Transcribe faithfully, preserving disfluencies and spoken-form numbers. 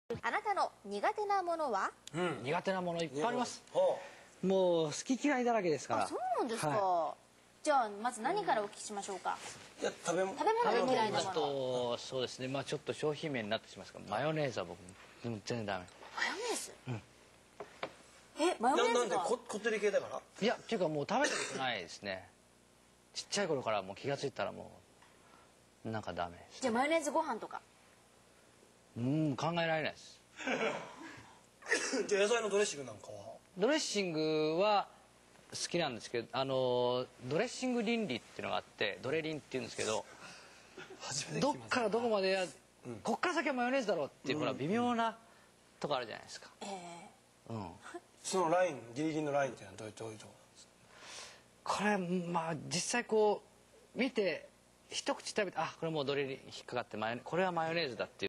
あなたの苦手なものは？ うん、苦手なものいっぱいあります。 ほもう好き嫌いだらけですから。 あ、そうなんですか。 はじゃあまず何からお聞きしましょうか。 う。いや、食べ物。 食べ物食べ物だで嫌いなもの。 とそうですね。まあちょっと商品名になってしまいますが、マヨネーズは僕でも全然ダメ。 マヨネーズ。え、マヨネななんでーズが。 ここってり系だから？ いやっていうかもう食べたことないですね。ちっちゃい頃からもう気が付いたらもうなんかダメです。 じゃあマヨネーズご飯とか。 うん考えられないです。 じゃあ野菜のドレッシングなんかは？ ドレッシングは好きなんですけど、あのドレッシング倫理っていうのがあって、ドレリンっていうんですけど、 初めて聞どっきます。 からどこまでや、 んこっから先はマヨネーズだろうっていう、ほら微妙なとこあるじゃないですか。 ええ。 うん。 そのライン、ギリギリのラインっていうのはどういうどういうところなんですか？ これまあ実際こう見て一口食べて、あこれもうドレリン引っかかってマヨネこれはマヨネーズだっていう